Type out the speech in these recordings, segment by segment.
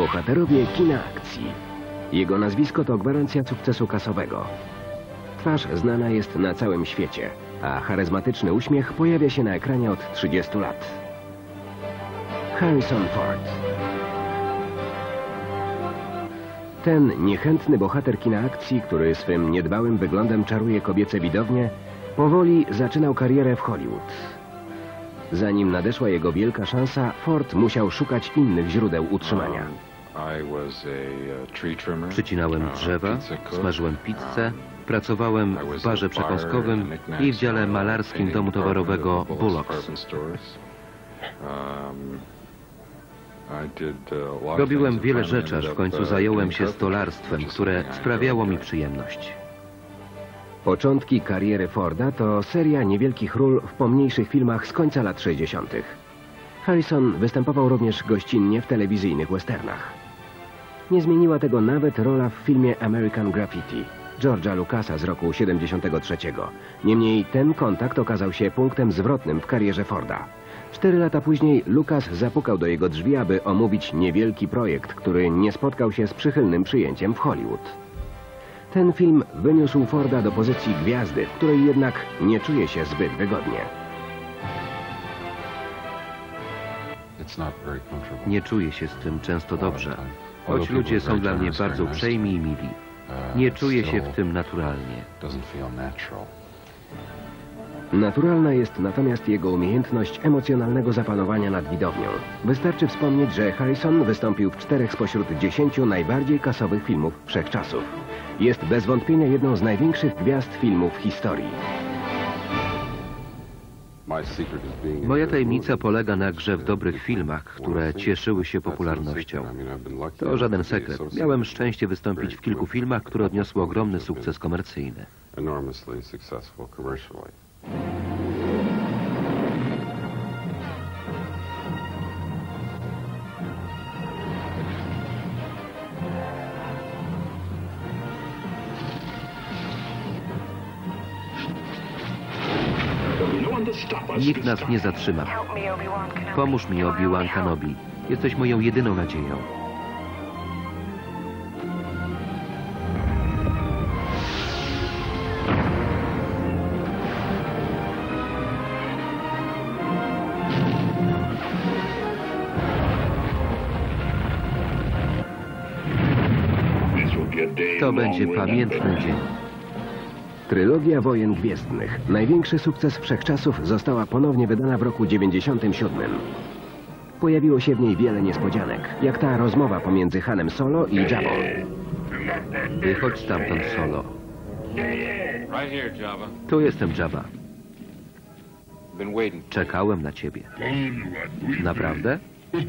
Bohaterowie kina akcji. Jego nazwisko to gwarancja sukcesu kasowego. Twarz znana jest na całym świecie, a charyzmatyczny uśmiech pojawia się na ekranie od 30 lat. Harrison Ford. Ten niechętny bohater kina akcji, który swym niedbałym wyglądem czaruje kobiece widownie, powoli zaczynał karierę w Hollywood. Zanim nadeszła jego wielka szansa, Ford musiał szukać innych źródeł utrzymania. Przycinałem drzewa, smażyłem pizzę, pracowałem w barze przekąskowym i w dziale malarskim domu towarowego Bullocks. Robiłem wiele rzeczy, aż w końcu zająłem się stolarstwem, które sprawiało mi przyjemność. Początki kariery Forda to seria niewielkich ról w pomniejszych filmach z końca lat 60. Harrison występował również gościnnie w telewizyjnych westernach. Nie zmieniła tego nawet rola w filmie American Graffiti George'a Lucasa z roku 73. Niemniej ten kontakt okazał się punktem zwrotnym w karierze Forda. 4 lata później Lucas zapukał do jego drzwi, aby omówić niewielki projekt, który nie spotkał się z przychylnym przyjęciem w Hollywood. Ten film wyniósł Forda do pozycji gwiazdy, w której jednak nie czuje się zbyt wygodnie. Nie czuję się z tym często dobrze, choć ludzie są dla mnie bardzo uprzejmi i mili. Nie czuję się w tym naturalnie. Naturalna jest natomiast jego umiejętność emocjonalnego zapanowania nad widownią. Wystarczy wspomnieć, że Harrison wystąpił w 4 spośród 10 najbardziej kasowych filmów wszechczasów. Jest bez wątpienia jedną z największych gwiazd filmów w historii. Moja tajemnica polega na grze w dobrych filmach, które cieszyły się popularnością. To żaden sekret. Miałem szczęście wystąpić w kilku filmach, które odniosły ogromny sukces komercyjny. Nikt nas nie zatrzyma. Pomóż mi, Obi-Wan Kenobi. Jesteś moją jedyną nadzieją. To będzie pamiętny dzień. Trylogia Wojen Gwiezdnych, największy sukces wszechczasów, została ponownie wydana w roku 97. Pojawiło się w niej wiele niespodzianek, jak ta rozmowa pomiędzy Hanem Solo i Jabbą. Wychodź stamtąd, Solo. Tu jestem, Jabba. Czekałem na ciebie. Naprawdę?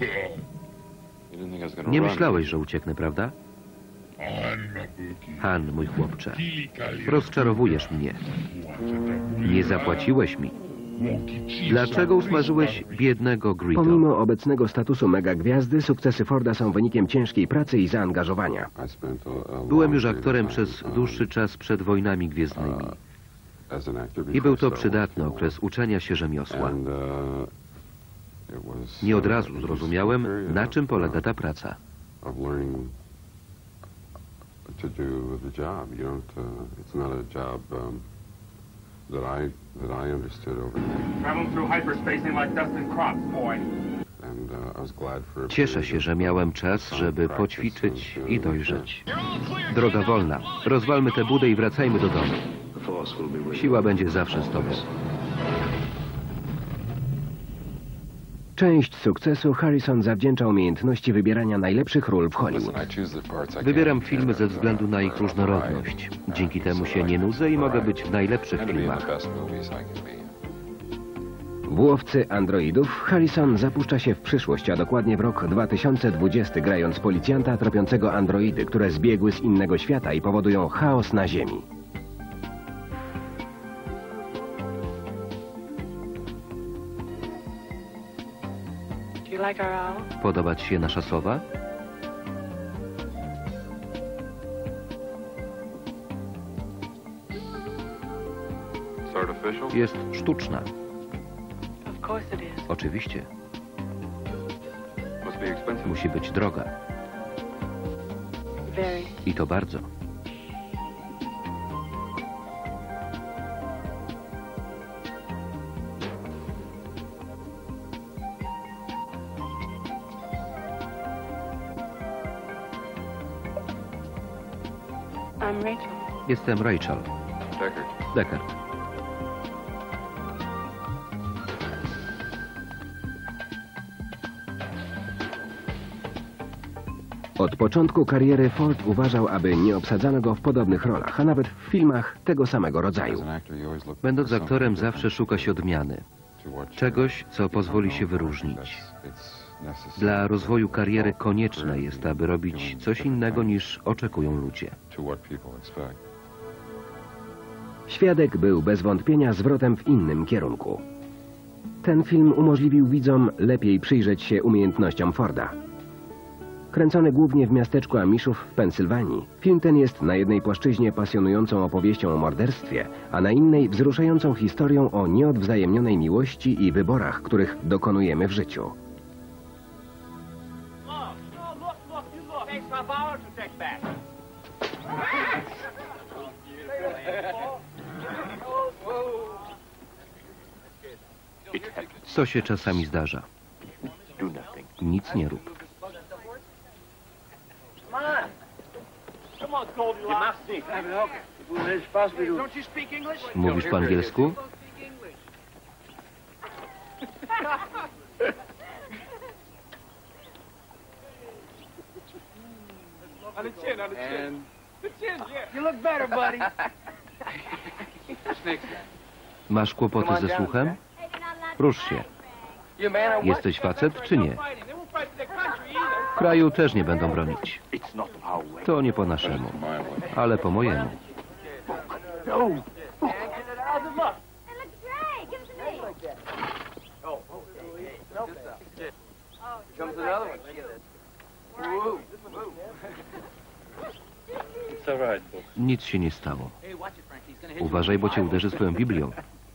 Nie myślałeś, że ucieknę, prawda? Han, mój chłopcze, rozczarowujesz mnie. Nie zapłaciłeś mi. Dlaczego usmażyłeś biednego Greedo? Pomimo obecnego statusu megagwiazdy, sukcesy Forda są wynikiem ciężkiej pracy i zaangażowania. Byłem już aktorem przez dłuższy czas przed wojnami gwiezdnymi. I był to przydatny okres uczenia się rzemiosła. Nie od razu zrozumiałem, na czym polega ta praca. To do the job. You don't. It's not a job that I understood overnight. Traveling through hyperspace ain't like dusting crops, boy. And I was glad for. Cieszę się, że miałem czas, żeby poćwiczyć i dojrzeć. Droga wolna. Rozwalmy tę budę i wracajmy do domu. Siła będzie zawsze z tobą. Część sukcesu Harrison zawdzięcza umiejętności wybierania najlepszych ról w Hollywood. Wybieram filmy ze względu na ich różnorodność. Dzięki temu się nie nudzę i mogę być w najlepszych filmach. W Łowcy androidów Harrison zapuszcza się w przyszłość, a dokładnie w rok 2020, grając policjanta tropiącego androidy, które zbiegły z innego świata i powodują chaos na Ziemi. Podoba ci się nasza sowa? Jest sztuczna. Oczywiście. Musi być droga. I to bardzo. Jestem Rachel. Deckard. Od początku kariery Ford uważał, aby nie obsadzano go w podobnych rolach, a nawet w filmach tego samego rodzaju. Będąc aktorem zawsze szuka się odmiany. Czegoś, co pozwoli się wyróżnić. Dla rozwoju kariery konieczne jest, aby robić coś innego niż oczekują ludzie. Świadek był bez wątpienia zwrotem w innym kierunku. Ten film umożliwił widzom lepiej przyjrzeć się umiejętnościom Forda. Kręcony głównie w miasteczku Amishów w Pensylwanii, film ten jest na jednej płaszczyźnie pasjonującą opowieścią o morderstwie, a na innej wzruszającą historią o nieodwzajemnionej miłości i wyborach, których dokonujemy w życiu. To się czasami zdarza. Nic nie rób. Mówisz po angielsku? Masz kłopoty ze słuchem? Rusz się. Jesteś facet, czy nie? W kraju też nie będą bronić. To nie po naszemu, ale po mojemu. Nic się nie stało. Uważaj, bo cię uderzy swoją Biblią.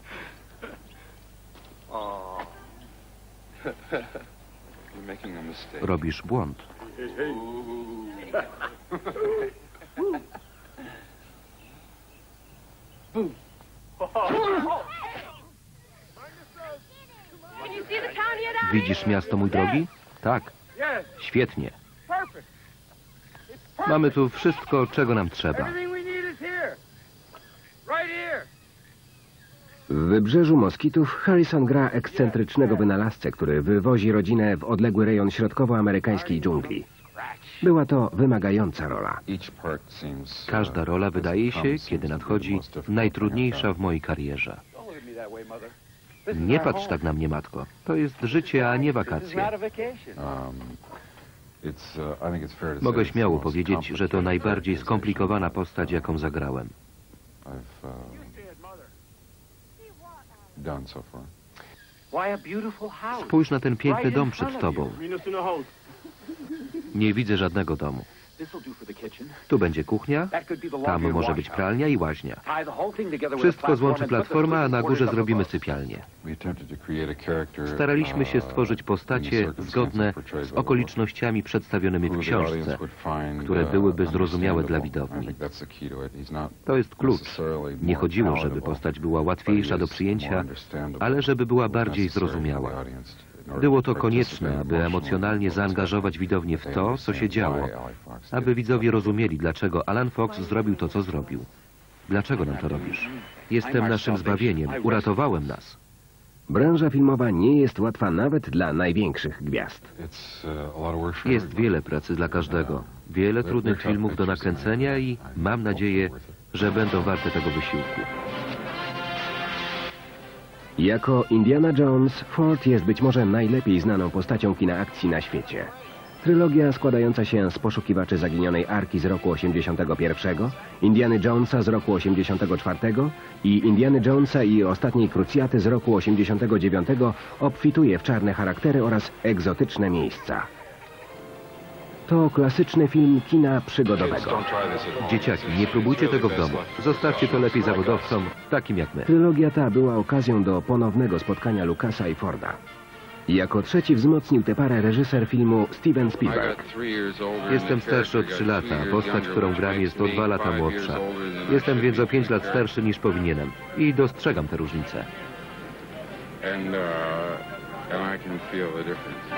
Robisz błąd. Widzisz miasto, mój drogi? Tak. Świetnie. Mamy tu wszystko, czego nam trzeba. W Wybrzeżu Moskitów Harrison gra ekscentrycznego wynalazcę, który wywozi rodzinę w odległy rejon środkowoamerykańskiej dżungli. Była to wymagająca rola. Każda rola wydaje się, kiedy nadchodzi, najtrudniejsza w mojej karierze. Nie patrz tak na mnie, matko. To jest życie, a nie wakacje. Mogę śmiało powiedzieć, że to najbardziej skomplikowana postać, jaką zagrałem. Spójrz na ten piękny dom przed tobą. Nie widzę żadnego domu. Tu będzie kuchnia, tam może być pralnia i łaźnia. Wszystko złączy platforma, a na górze zrobimy sypialnię. Staraliśmy się stworzyć postacie zgodne z okolicznościami przedstawionymi w książce, które byłyby zrozumiałe dla widowni. To jest klucz. Nie chodziło, żeby postać była łatwiejsza do przyjęcia, ale żeby była bardziej zrozumiała. Było to konieczne, aby emocjonalnie zaangażować widownię w to, co się działo, aby widzowie rozumieli, dlaczego Alan Fox zrobił to, co zrobił. Dlaczego nam to robisz? Jestem naszym zbawieniem. Uratowałem nas. Branża filmowa nie jest łatwa nawet dla największych gwiazd. Jest wiele pracy dla każdego. Wiele trudnych filmów do nakręcenia i mam nadzieję, że będą warte tego wysiłku. Jako Indiana Jones, Ford jest być może najlepiej znaną postacią kina akcji na świecie. Trylogia składająca się z Poszukiwaczy Zaginionej Arki z roku 81, Indiany Jonesa z roku 84 i Indiany Jonesa i Ostatniej Krucjaty z roku 89 obfituje w czarne charaktery oraz egzotyczne miejsca. To klasyczny film kina przygodowego. Dzieciaki, nie próbujcie tego w domu. Zostawcie to lepiej zawodowcom, takim jak my. Trylogia ta była okazją do ponownego spotkania Lucasa i Forda. Jako trzeci wzmocnił tę parę reżyser filmu Steven Spielberg. Jestem starszy o 3 lata, a postać, którą gram, jest o 2 lata młodsza. Jestem więc o 5 lat starszy niż powinienem. I dostrzegam tę różnicę. And I can feel the difference.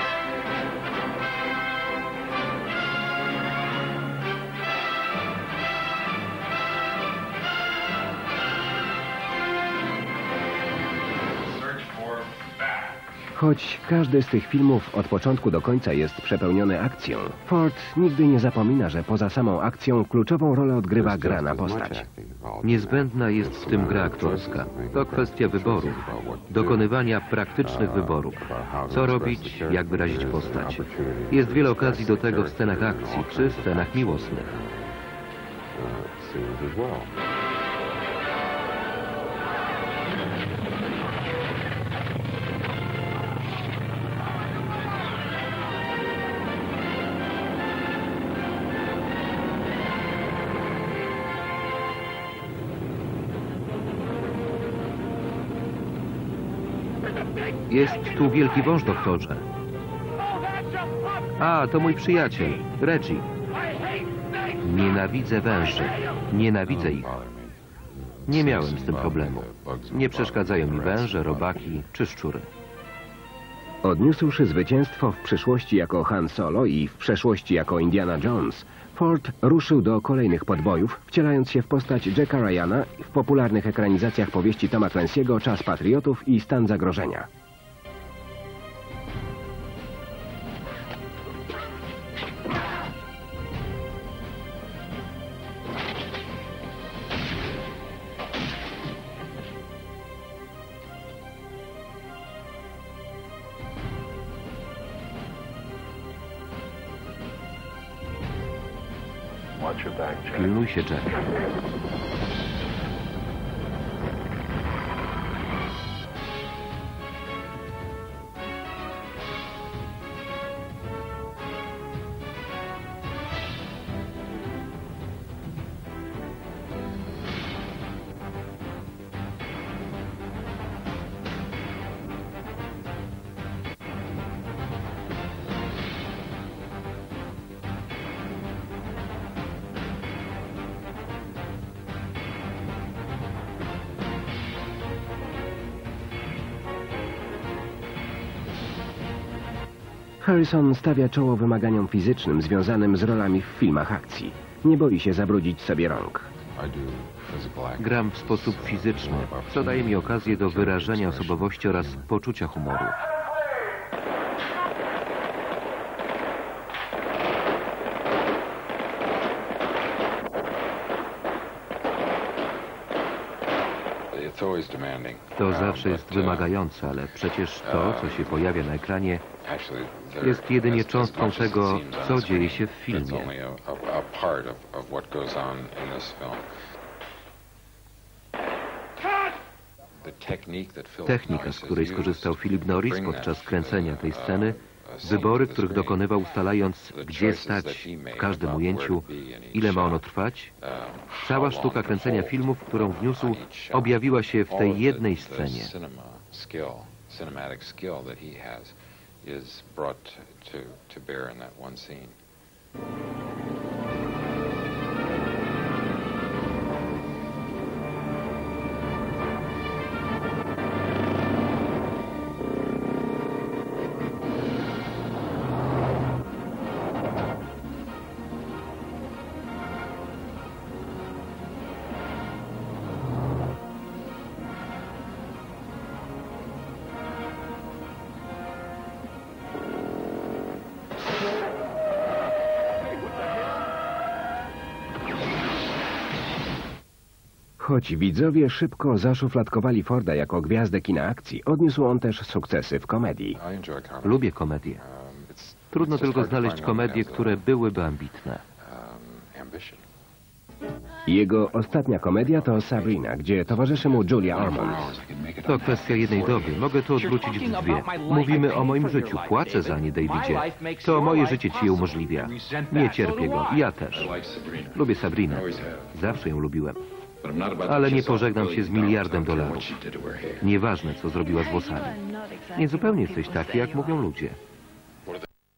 Choć każdy z tych filmów od początku do końca jest przepełniony akcją, Ford nigdy nie zapomina, że poza samą akcją kluczową rolę odgrywa gra na postać. Niezbędna jest w tym gra aktorska. To kwestia wyboru, dokonywania praktycznych wyborów. Co robić, jak wyrazić postać. Jest wiele okazji do tego w scenach akcji czy scenach miłosnych. Jest tu wielki wąż, doktorze. A, to mój przyjaciel, Reggie. Nienawidzę węży. Nienawidzę ich. Nie miałem z tym problemu. Nie przeszkadzają mi węże, robaki czy szczury. Odniósłszy zwycięstwo w przyszłości jako Han Solo i w przeszłości jako Indiana Jones, Ford ruszył do kolejnych podbojów, wcielając się w postać Jacka Ryana w popularnych ekranizacjach powieści Toma Clancy'ego Czas Patriotów i Stan Zagrożenia. Pilnuj się, Jack. Harrison stawia czoło wymaganiom fizycznym związanym z rolami w filmach akcji. Nie boi się zabrudzić sobie rąk. Gram w sposób fizyczny, co daje mi okazję do wyrażenia osobowości oraz poczucia humoru. To zawsze jest wymagające, ale przecież to, co się pojawia na ekranie, jest jedynie cząstką tego, co dzieje się w filmie. Technika, z której skorzystał Philip Norris podczas kręcenia tej sceny, wybory, których dokonywał, ustalając, gdzie stać w każdym ujęciu, ile ma ono trwać, cała sztuka kręcenia filmów, którą wniósł, objawiła się w tej jednej scenie. Choć widzowie szybko zaszufladkowali Forda jako gwiazdę kina akcji, odniósł on też sukcesy w komedii. Lubię komedię. Trudno tylko znaleźć komedie, które byłyby ambitne. Jego ostatnia komedia to Sabrina, gdzie towarzyszy mu Julia Ormond. To kwestia jednej doby. Mogę to odwrócić w dwie. Mówimy o moim życiu. Płacę za nie, Davidzie. To moje życie ci je umożliwia. Nie cierpię go. Ja też. Lubię Sabrinę. Zawsze ją lubiłem. Ale nie pożegnam się z miliardem dolarów. Nieważne, co zrobiła z włosami. Nie zupełnie jesteś taki, jak mówią ludzie.